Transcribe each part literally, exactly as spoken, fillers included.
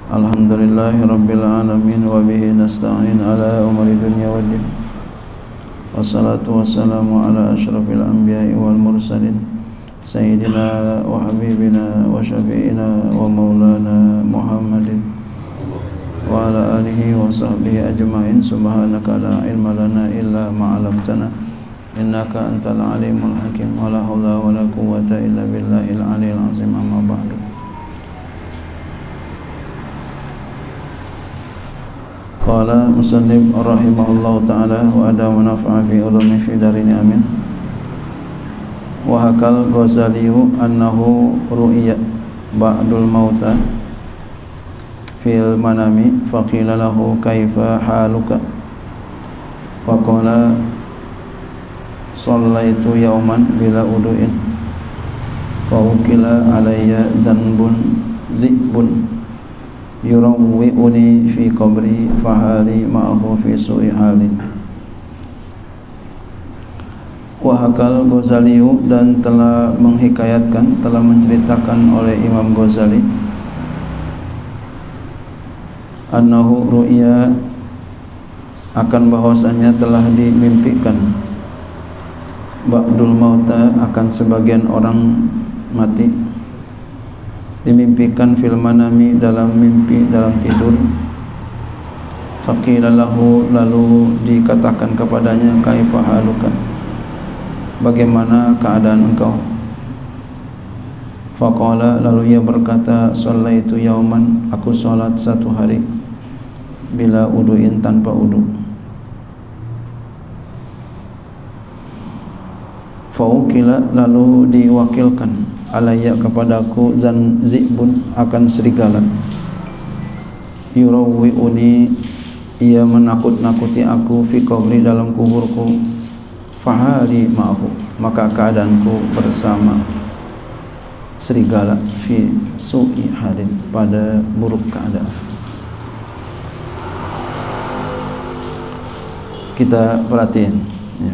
Alhamdulillahi rabbil alamin wa bihi nasta'in ala umuri dunya waddin. Wassalatu wassalamu ala asyrafil anbiya'i wal mursalin sayyidina wa habibina wa syafi'ina wa maulana Muhammadin wa ala alihi wa sahbihi ajma'in. Subhanaka la ilma lana illa ma 'allamtana innaka antal alimul hakim. Wa la haula wa la quwwata illa billahil aliyyil azim. Amma ba'du. Qala musannif rahimahullahu ta'ala wa ada munafa'a fi ulumi fi darini amin. Wa hakal Ghazaliyu annahu ru'iya ba'dul mauta fil manami faqila lahu kaifa haluka faqala sallaitu yawman bila udu'in fa ukila alayya zanbun zibun yurawwi'uni fi qabri fahali ma'ahu fi su'i halin. Wa hakal Ghazaliyu, dan telah menghikayatkan, telah menceritakan oleh Imam Ghazali, annahu ru'ya, akan bahwasannya telah dimimpikan, ba'dul mauta, akan sebagian orang mati, dimimpikan fil manami, dalam mimpi, dalam tidur. Faqila lahu, lalu dikatakan kepadanya, kaifa haluka, bagaimana keadaan engkau? Faqala, lalu ia berkata, shallaitu yauman, aku salat satu hari, bila udu'in, tanpa udu. Faukila, lalu diwakilkan, alayya, kepadaku, zan zibun, akan serigala, yurawwi'uni, ia menakut-nakuti aku, fi qabri, dalam kuburku, fahali ma'ahu, maka keadaanku bersama serigala, fi su'i halin, pada buruk keadaan. Kita perhatiin ya.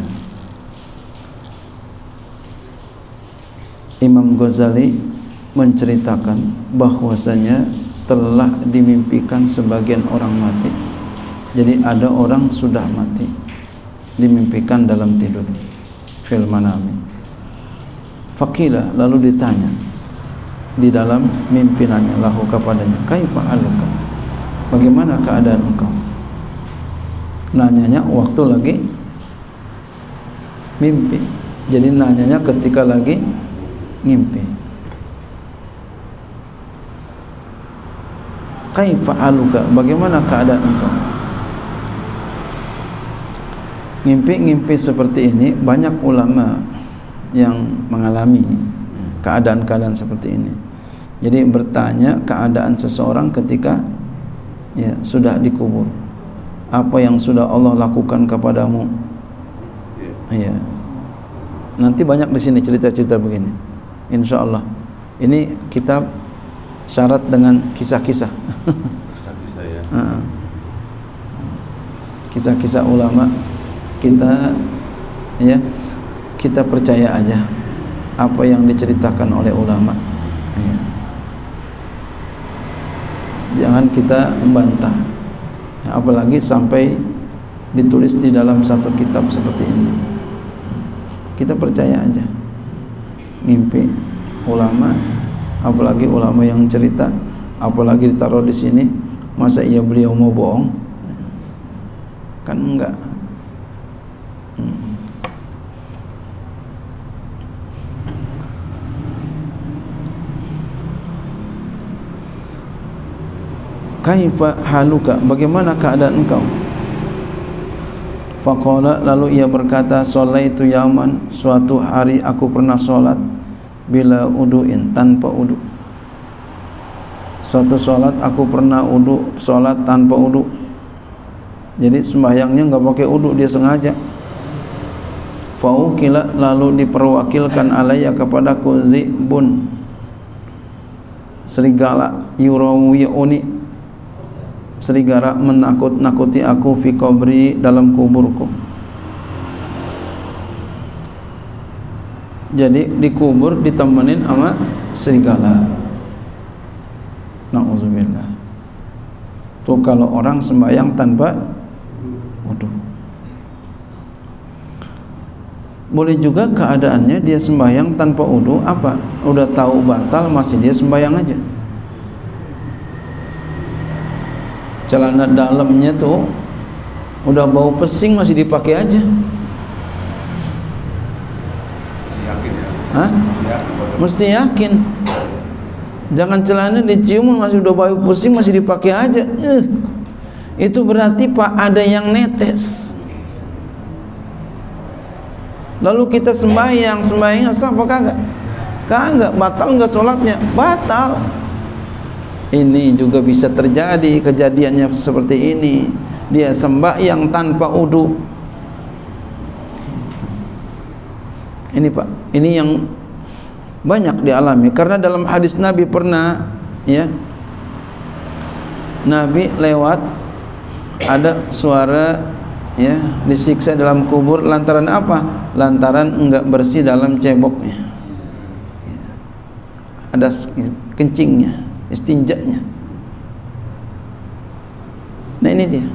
Imam Ghazali menceritakan bahwasanya telah dimimpikan sebagian orang mati. Jadi ada orang sudah mati, dimimpikan dalam tidur, fil manami. Faqila, lalu ditanya di dalam mimpinannya, lahu, kepadanya, kaifa haluka, bagaimana keadaan engkau? Nanyanya waktu lagi mimpi, jadi nanyanya ketika lagi ngimpi. Kaifa haluka, bagaimana keadaan engkau? Ngimpi-ngimpi seperti ini banyak ulama yang mengalami keadaan-keadaan seperti ini. Jadi bertanya keadaan seseorang ketika ya sudah dikubur, apa yang sudah Allah lakukan kepadamu. Ya. Nanti banyak di sini cerita-cerita begini. Insyaallah. Ini kitab syarat dengan kisah-kisah. Kisah-kisah ya. Kisah-kisah ulama. Kita ya kita percaya aja apa yang diceritakan oleh ulama ya. Jangan kita membantah ya, apalagi sampai ditulis di dalam satu kitab seperti ini. Kita percaya aja mimpi ulama, apalagi ulama yang cerita, apalagi ditaruh di sini. Masa iya beliau mau bohong? Kan enggak. Kaifa haluka, bagaimana keadaan engkau? Faqala, lalu ia berkata, shallaitu yauman, suatu hari aku pernah sholat, bila udu'in, tanpa udu. Suatu sholat aku pernah udu, sholat tanpa udu. Jadi sembahyangnya enggak pakai udu, dia sengaja. Faukila, lalu diperwakilkan alayya, kepadaku, zibun, serigala, yurawwi'uni, serigala menakut-nakuti aku, fi qabri, dalam kuburku. Jadi dikubur ditemenin sama serigala. Nauzubillah. Tuh kalau orang sembahyang tanpa wudu. Boleh juga keadaannya dia sembahyang tanpa wudu, apa? Udah tahu batal masih dia sembahyang aja. Celana dalamnya tuh udah bau pesing masih dipakai aja. Mesti yakin ya. Hah? Mesti yakin. Mesti yakin. Jangan celana dicium masih udah bau pesing masih dipakai aja. Eh, itu berarti Pak ada yang netes. Lalu kita sembahyang, sembahyang sah apa kagak? Kagak, batal enggak sholatnya? Batal. Ini juga bisa terjadi kejadiannya seperti ini. Dia sembahyang tanpa wudu. Ini Pak, ini yang banyak dialami karena dalam hadis Nabi pernah ya, Nabi lewat ada suara ya disiksa dalam kubur lantaran apa? Lantaran enggak bersih dalam ceboknya, ada kencingnya, istinjanya. Nah ini dia,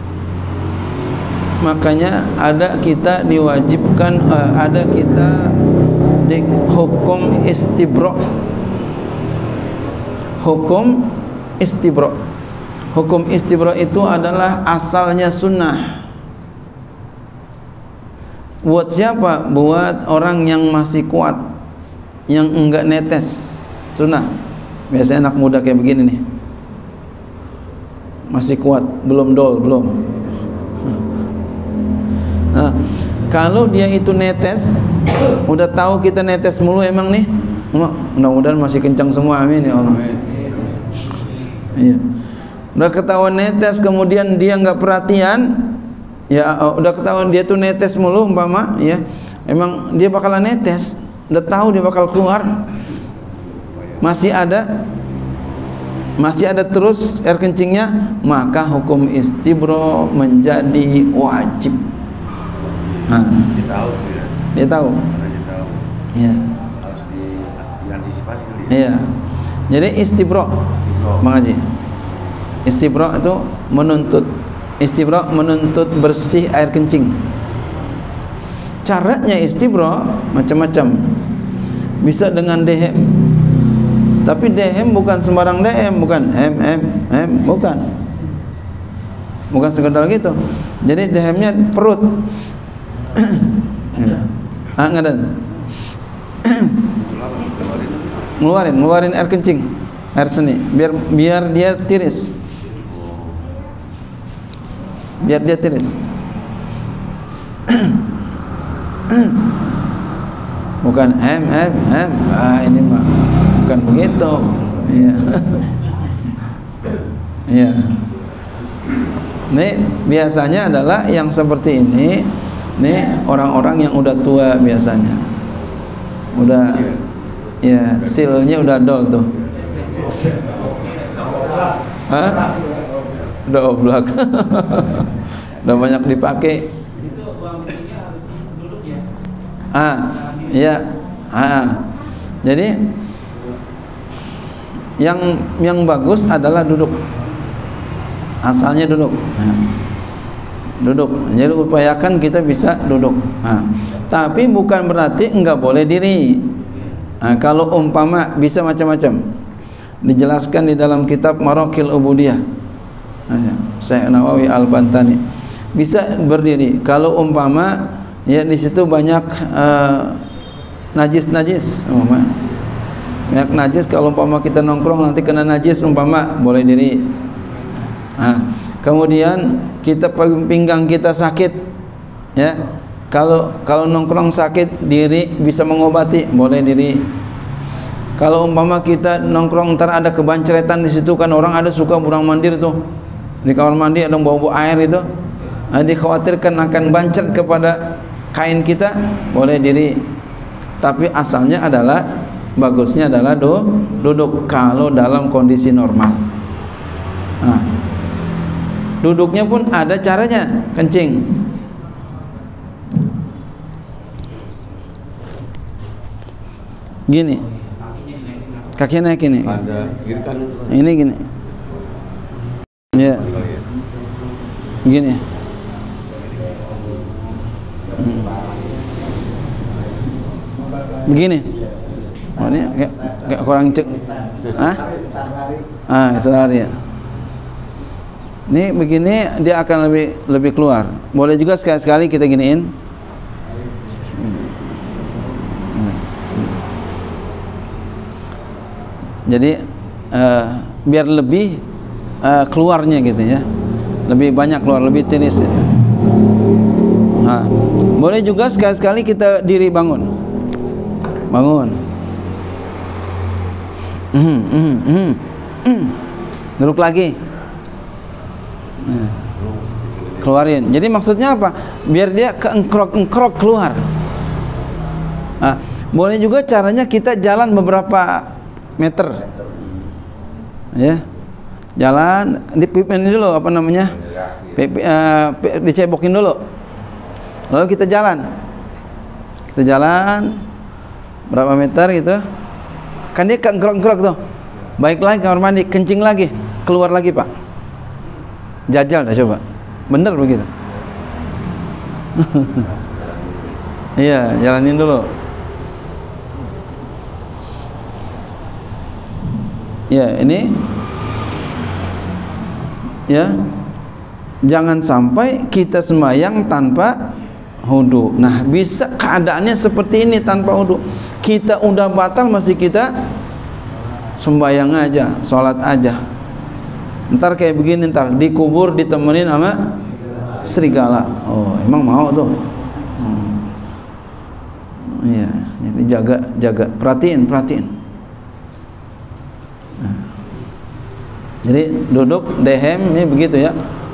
makanya ada kita diwajibkan uh, ada kita di hukum istibra, hukum istibra. Hukum istibra itu adalah asalnya sunnah. Buat siapa? Buat orang yang masih kuat, yang enggak netes, sunnah. Biasanya anak muda kayak begini nih, masih kuat, belum dol, belum. Nah, kalau dia itu netes, udah tahu kita netes mulu emang nih, mudah-mudahan masih kencang semua, amin ya Allah. Iya. Udah ketahuan netes, kemudian dia nggak perhatian. Ya udah ketahuan dia tuh netes mulu umpama ya, emang dia bakalan netes, udah tahu dia bakal keluar, masih ada masih ada terus air kencingnya, maka hukum istibro menjadi wajib. Nah, Dia tahu ya. dia tahu. Karena dia tahu. Ya. Harus di, diantisipasi kali ya. Iya. Jadi istibro, Istibro. Bang Haji. Istibro itu menuntut Istibra menuntut bersih air kencing. Caranya istibra macam-macam. Bisa dengan dehem. Tapi dehem bukan sembarang dehem, bukan hem hem hem, bukan. Bukan sekedar gitu. Jadi dehemnya perut. Ah, ngadan. Ngeluarin, ngeluarin air kencing, air seni, biar biar dia tiris. Biar dia tiris. Bukan hem hem hem. Ah ini mah bukan begitu. Iya. Iya. Nih biasanya adalah yang seperti ini. Nih orang-orang yang udah tua biasanya. Udah ya silnya udah dol tuh. Hah? Udah oblak. Udah banyak dipakai. Itu uang ini harus duduk ya. Ah, iya. Ah. Jadi yang yang bagus adalah duduk. Asalnya duduk. Nah, duduk. Jadi upayakan kita bisa duduk. Nah, tapi bukan berarti enggak boleh diri. Nah, kalau umpama bisa macam-macam. Dijelaskan di dalam kitab Maraqil Ubudiyah. Syekh Nawawi Al-Bantani. Bisa berdiri kalau umpama ya di situ banyak uh, najis-najis umpama. Banyak najis, kalau umpama kita nongkrong nanti kena najis umpama, boleh diri. Nah, kemudian kita pinggang kita sakit ya. Kalau kalau nongkrong sakit, diri bisa mengobati, boleh diri. Kalau umpama kita nongkrong ntar ada kebanceretan di situ, kan orang ada suka burang mandir tuh. Di kamar mandi ada bau-bau air itu, nah, dikhawatirkan akan bancet kepada kain kita, boleh diri. Tapi asalnya adalah bagusnya adalah do, duduk kalau dalam kondisi normal. Nah, duduknya pun ada caranya, kencing. Gini, kakinya naik ini. Ada kiri kanan. Ini gini. Ya. Begini. Hmm. Begini. Oh, ini kayak, kayak kurang cek. Ah? Ah, selari ya. Ini begini dia akan lebih lebih keluar. Boleh juga sekali-sekali kita giniin. Jadi uh, biar lebih uh, keluarnya gitu ya. Lebih banyak keluar, lebih tiris ya. Nah, boleh juga sekali-sekali kita diri bangun. Bangun. Mm, mm, mm, mm. Duduk lagi. Nah, keluarin. Jadi maksudnya apa? Biar dia keengkrok-engkrok keluar. Nah, boleh juga caranya kita jalan beberapa meter. Ya. Jalan dipipin dulu apa namanya? Pipi, uh, dicebokin dulu. Lalu kita jalan. Kita jalan berapa meter gitu. Kan dia keengkrok-engkrok tuh. Baik lagi kamar mandi, kencing lagi, keluar lagi, Pak. Jajal dah coba. Bener begitu. Iya, jalanin dulu. Ya, ini ya. Jangan sampai kita sembahyang tanpa wudu. Nah, bisa keadaannya seperti ini tanpa wudu. Kita udah batal masih kita sembahyang aja, sholat aja. Ntar kayak begini, ntar dikubur ditemenin sama serigala. Oh, emang mau tuh? Hmm. Iya, jadi jaga, jaga, perhatiin, perhatiin. Nah. Jadi duduk dehem ini begitu ya.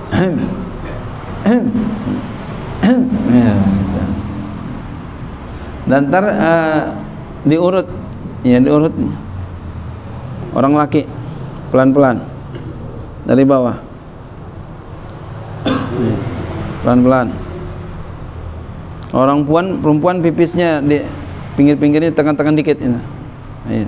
Ya, gitu. Dan ntar uh, diurut, ya diurut. Orang laki pelan-pelan dari bawah, pelan-pelan. Orang perempuan, perempuan pipisnya di pinggir-pinggirnya tekan-tekan dikit ini. Iya.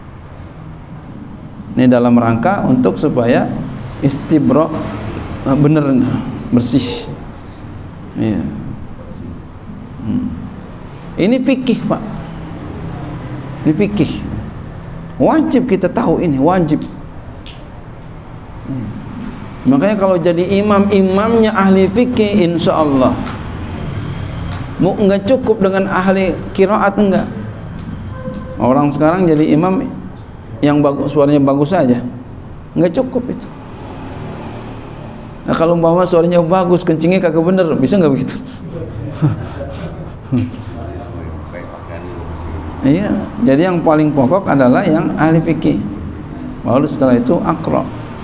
Ini dalam rangka untuk supaya istibro bener bersih. Iya. Hmm. Ini fikih, Pak. Ini fikih. Wajib kita tahu ini, wajib. Hmm. Makanya kalau jadi imam, imamnya ahli fikih, insya Allah. Mau enggak cukup dengan ahli qiraat, enggak. Orang sekarang jadi imam yang bagus, suaranya bagus saja, enggak cukup itu. Nah, kalau umpama suaranya bagus, kencingnya kagak bener, bisa enggak begitu? Iya, jadi yang paling pokok adalah yang ahli fikih. Lalu setelah itu aqra.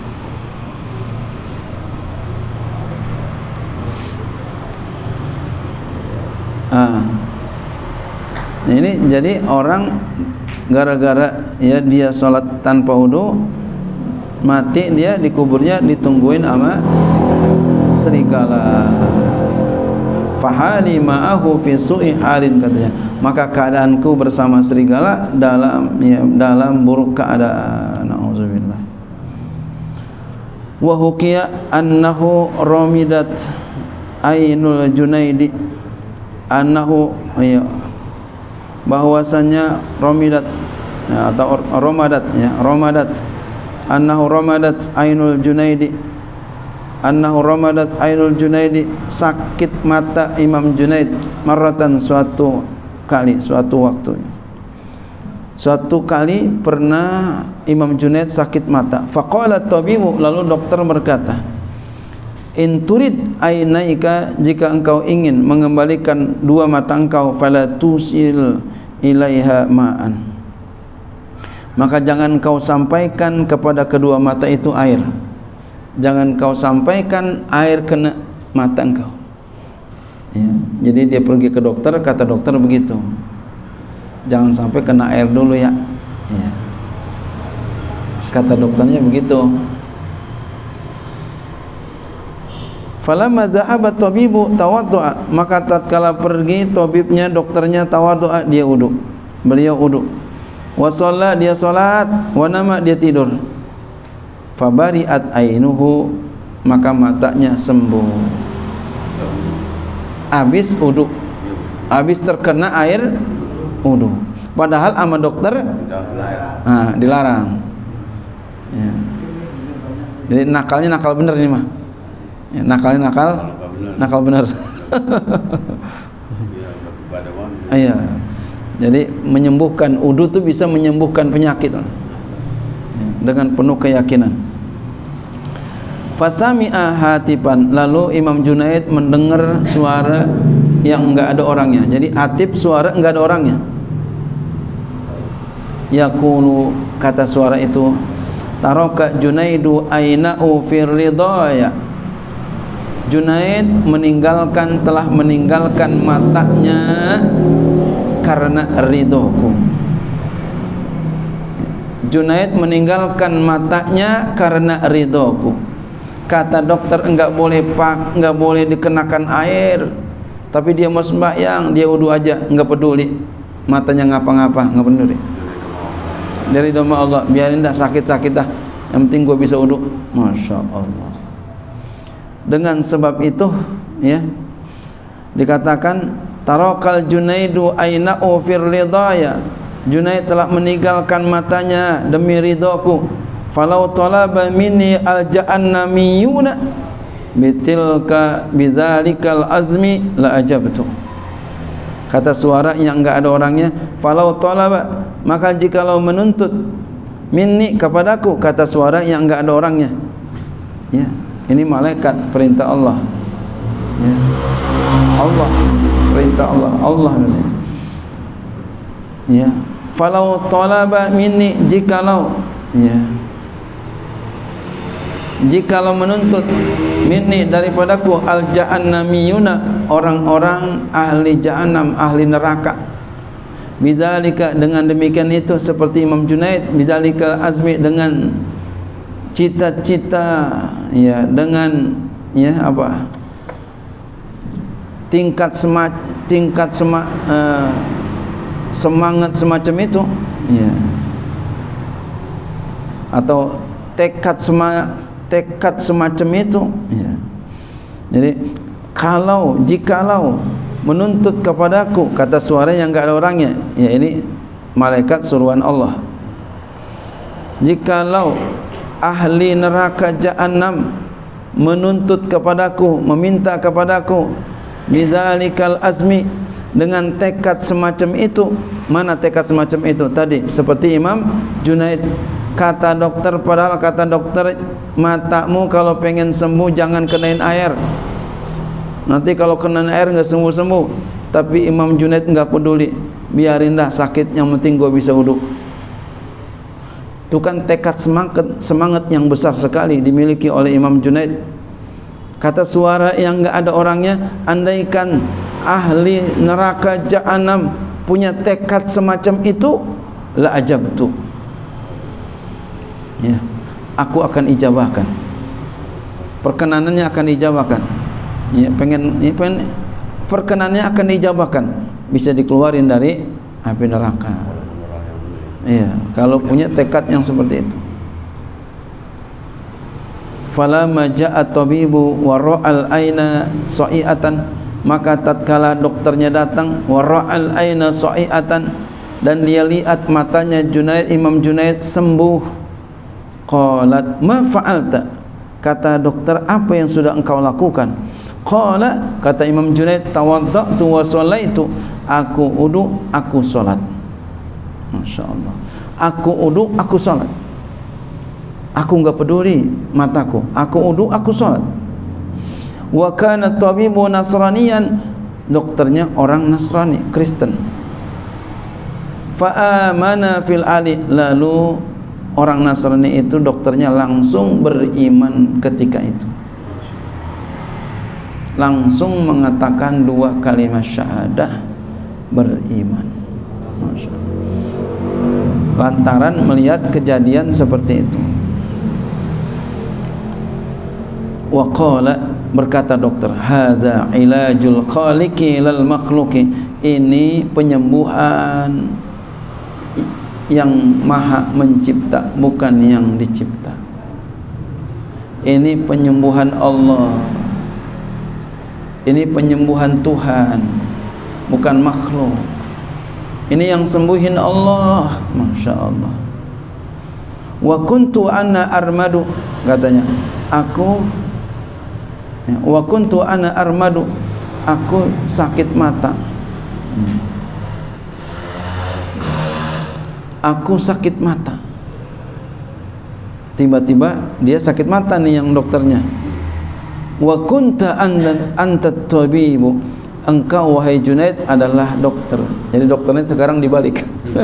Ah. Ini jadi orang gara-gara ya dia sholat tanpa wudu, mati dia dikuburnya ditungguin sama serigala. Fahali ma'ahu fi su'i halin, katanya, maka keadaanku bersama serigala dalam ya, dalam buruk keadaan. Nauzubillah. Wa hukiya annahu ramidat ainul Junaidi, annahu ya, bahwasanya ramidat ya, atau ramadat ya, ramadat annahu ramadat ainul Junaidi, annahu ramadat ainul Junaidi, sakit mata Imam Junaid marratan, suatu kali, suatu waktu. Suatu kali pernah Imam Junaid sakit mata. Faqala tabibu, lalu dokter berkata, in turid ainaika, jika engkau ingin mengembalikan dua mata engkau, fala tusil ilaiha ma'an, maka jangan kau sampaikan kepada kedua mata itu air. Jangan kau sampaikan air kena mata engkau ya. Jadi dia pergi ke dokter, kata dokter begitu, jangan sampai kena air dulu ya, ya. Kata dokternya begitu. Falamma zahaba tabibu tawaddu'a, maka tatkala pergi tabibnya, dokternya, tawaddu'a, dia wudu. Beliau wudu. Wa shalla, dia salat, wa nama, dia tidur. Fabari'at ainuhu, maka matanya sembuh. Habis wudu, habis terkena air wudu. Padahal sama dokter nah, dilarang. Ya. Jadi nakalnya nakal bener ini mah. Ya, nakalnya nakal, nakal bener. Iya. Jadi menyembuhkan wudu itu bisa menyembuhkan penyakit ya, dengan penuh keyakinan. Fasami'a hatipan, lalu Imam Junaid mendengar suara yang enggak ada orangnya. Jadi hatib suara enggak ada orangnya. Yaqulu, kata suara itu, taraka Junaidu aina'u fir ridaya. Junaid meninggalkan, telah meninggalkan matanya karena ridhoku. Junaid meninggalkan matanya karena ridhoku. Kata dokter enggak boleh pak, enggak boleh dikenakan air, tapi dia mau sembahyang, dia wudu aja, enggak peduli matanya ngapa-ngapa, enggak peduli. Dari doa Allah, biarin dah sakit-sakit dah, yang penting gua bisa wudu. Masya Allah. Dengan sebab itu, ya, dikatakan tarakal Junaidu aina'u fir ridaya. Junaid telah meninggalkan matanya demi ridhoku. Falau talaba minni alja'annamiyuna bitilka bizalikal azmi la ajabtu. Kata suara yang enggak ada orangnya, falau talaba, maka jikalau menuntut minni kepadaku, kata suara yang enggak ada orangnya. Ya, ini malaikat perintah Allah. Ya. Allah, perintah Allah, Allah. Ya, falau talaba minni, jikalau, ya, jikalau menuntut minni daripadaku al-jahannamiyuna, orang-orang ahli jahannam, ahli neraka, bizalika, dengan demikian itu, seperti Imam Junaid, bizalika azmi, dengan cita-cita, ya, dengan, ya, apa, tingkat sema, tingkat sema, uh, semangat semacam itu, ya, atau tekad sema, tekad semacam itu, ya. Jadi kalau, jikalau menuntut kepadaku, kata suara yang enggak ada orangnya, ya, ini malaikat suruhan Allah. Jikalau ahli neraka jahannam menuntut kepadaku, meminta kepadaku, bidzalikal azmi, dengan tekad semacam itu. Mana tekad semacam itu? Tadi seperti Imam Junaid, kata dokter, padahal kata dokter, matamu kalau pengen sembuh jangan kenain air, nanti kalau kenain air nggak sembuh-sembuh. Tapi Imam Junaid nggak peduli, biarin dah sakit, yang penting gua bisa wudu. Itu kan tekad semangat, semangat yang besar sekali dimiliki oleh Imam Junaid. Kata suara yang nggak ada orangnya, andaikan ahli neraka jahannam punya tekad semacam itu, la ajabtu, ya, aku akan ijabahkan, perkenanannya akan ijabahkan, ya, pengen, ya, pengen perkenanannya akan ijabahkan, bisa dikeluarin dari api neraka. Iya, kalau punya tekad yang seperti itu. Fala maja'at tabibu wa ra'al aina sa'iatan, maka tatkala dokternya datang, wa ra'al aina sa'iatan, dan dia lihat matanya Junaid, Imam Junaid sembuh. Qalat ma fa'alta, kata dokter, apa yang sudah engkau lakukan? Qala, kata Imam Junaid, tawadda'tu wa shallaitu, aku wudu, aku salat. Masya Allah, aku wudu, aku salat. Aku enggak peduli mataku, aku wudu, aku salat. Wa kana tabibu nasraniyan, dokternya orang Nasrani, Kristen. Fa amana fil ali, lalu orang Nasrani itu, dokternya langsung beriman ketika itu, langsung mengatakan dua kalimat syahadah, beriman. Masya Allah. Lantaran melihat kejadian seperti itu. Wa qala, berkata dokter, hadza ilajul khaliqi lal makhluqi, ini penyembuhan yang maha mencipta, bukan yang dicipta. Ini penyembuhan Allah. Ini penyembuhan Tuhan, bukan makhluk. Ini yang sembuhin Allah. Masya Allah. Wa kuntu ana armadu, katanya, aku ya, wa kuntu ana armadu, aku sakit mata. Aku sakit mata. Tiba-tiba dia sakit mata nih yang dokternya. Wa kunta anta tabibu, engkau wahai Junaid adalah dokter. Jadi dokternya sekarang dibalik.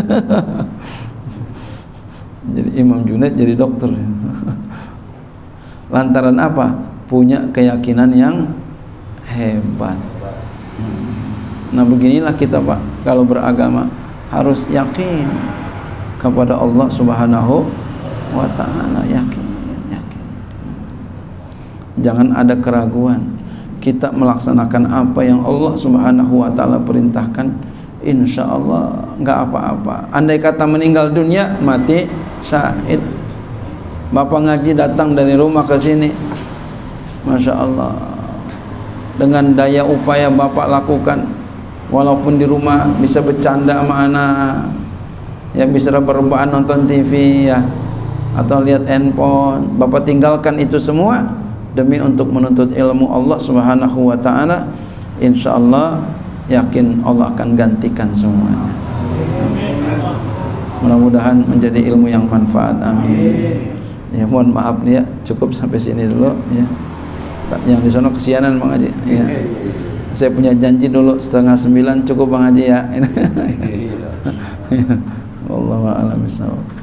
Jadi Imam Junaid jadi dokter. Lantaran apa? Punya keyakinan yang hebat. Nah beginilah kita Pak, kalau beragama harus yakin kepada Allah Subhanahu wa ta'ala, yakin, yakin. Jangan ada keraguan. Kita melaksanakan apa yang Allah Subhanahu wa ta'ala perintahkan, insya Allah nggak apa-apa. Andai kata meninggal dunia, mati syahid. Bapak ngaji datang dari rumah ke sini, masya Allah, dengan daya upaya Bapak lakukan, walaupun di rumah bisa bercanda sama anak, ya bisa rebahan nonton T V ya, atau lihat handphone, Bapak tinggalkan itu semua demi untuk menuntut ilmu Allah Subhanahu wa ta'ala. Insya Allah yakin Allah akan gantikan semuanya. Mudah-mudahan menjadi ilmu yang manfaat, amin. Ya mohon maaf nih ya, cukup sampai sini dulu ya. Yang di sana kesianan Bang Haji ya. Saya punya janji dulu setengah sembilan cukup Bang Haji ya. Wallahu a'lam bishawab.